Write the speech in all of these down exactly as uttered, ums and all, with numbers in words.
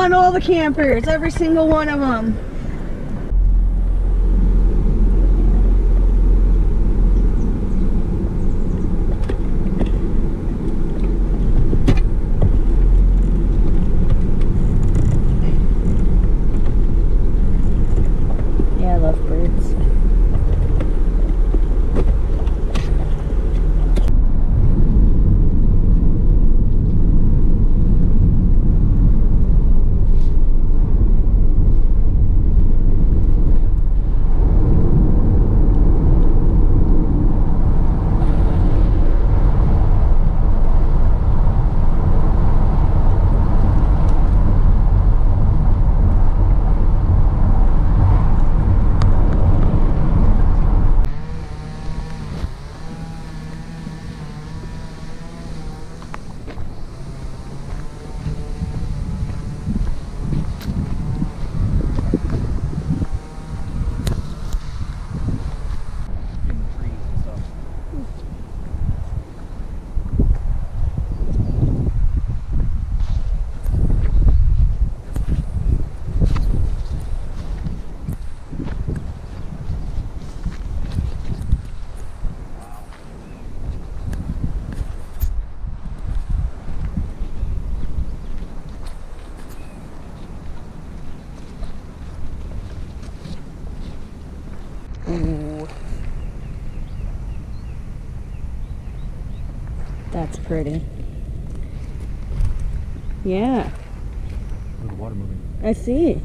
on all the campers, every single one of them. Yeah, I love birds. Ooh. That's pretty. Yeah. There's the water moving. I see.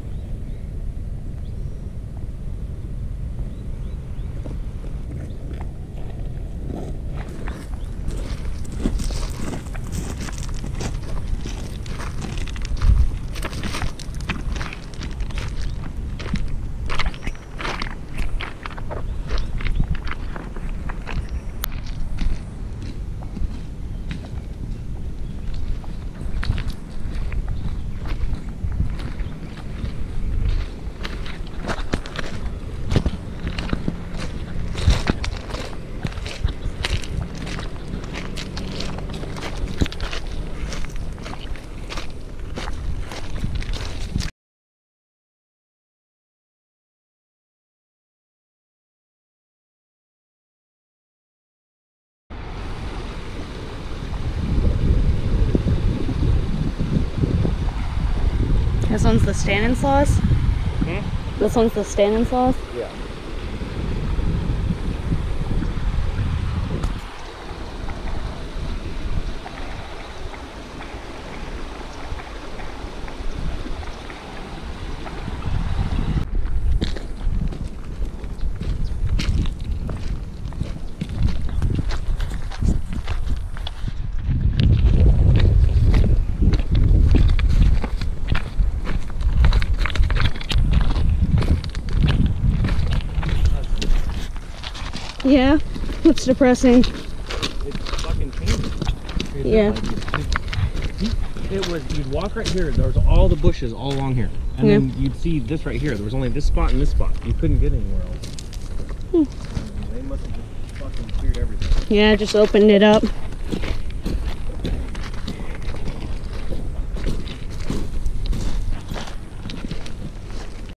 This one's the Stanislaus? Hmm? This one's the Stanislaus? Yeah. Yeah, it's depressing. It's fucking painful. It's Yeah. Like, it was, you'd walk right here, there was all the bushes all along here. And Yeah. then you'd see this right here. There was only this spot and this spot. You couldn't get anywhere else. Hmm. They must have just fucking cleared everything. Yeah, just opened it up.